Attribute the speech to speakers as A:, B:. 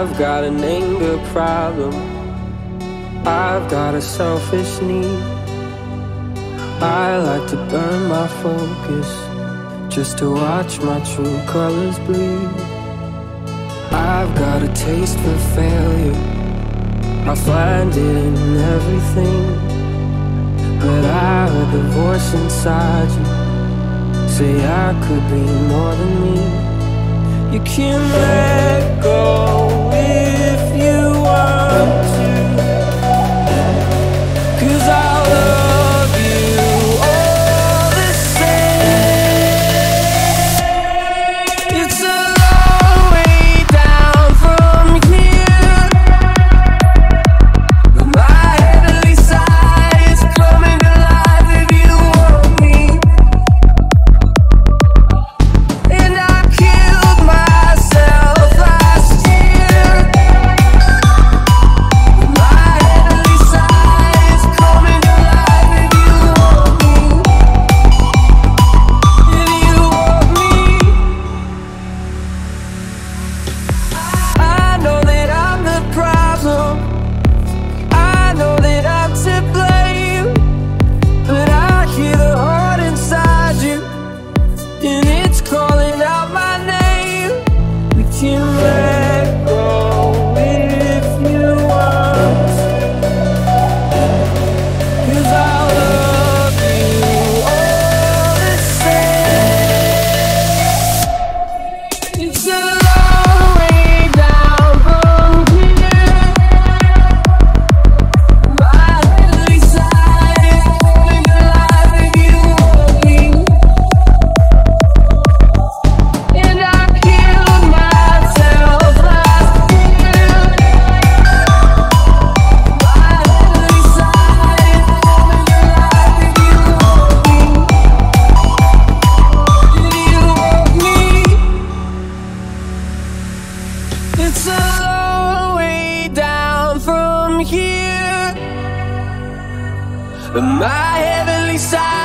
A: I've got an anger problem, I've got a selfish need. I like to burn my focus just to watch my true colors bleed. I've got a taste for failure, I find it in everything. But I heard the voice inside you say I could be more than me. You can let go if you want to, 'cause I love you all the same. It's a long way down from here, but my heavenly side is coming alive if you want me. And I killed myself last year, but my heavenly side is coming alive if you want me. If you want me. I know that I'm the problem, I know that I'm to blame, but I hear the heart inside you, and it's calling out my name. We can let go if you want to, 'cause I love you all the same. It's a long way down from here, my heavenly side is coming alive if you want me. And I killed myself last year, my heavenly side is coming alive if you want me. If you want me. It's a long way down from here, but my heavenly side